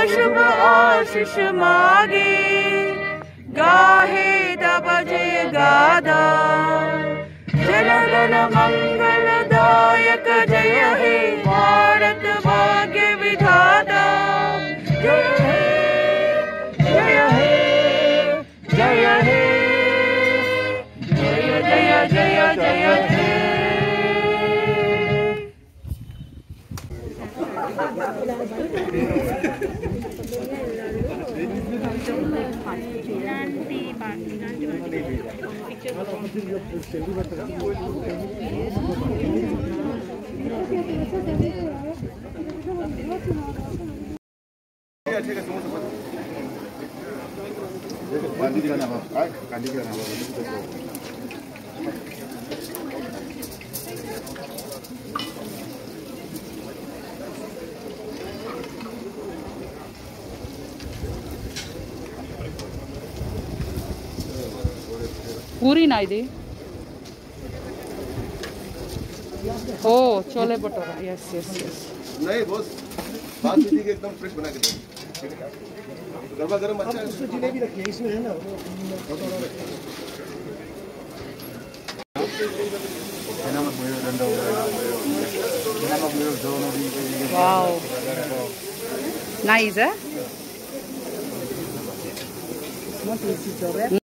शुभ आशीष मागे, गाहे तब जय गादा। जनगण मंगलदायक जय हे भारत भाग्य विधाता। जय हे जय हे जय हे जय जय जय जय हे। पूरी ना इधी ओ chole bhatura. Yes yes yes. नहीं बॉस, बात दीदी के एकदम फ्रेश बना के दो। गरबा गरम अच्छा है। उसमें जिलेबी रखिए, इसमें है ना। वाओ नाइस है।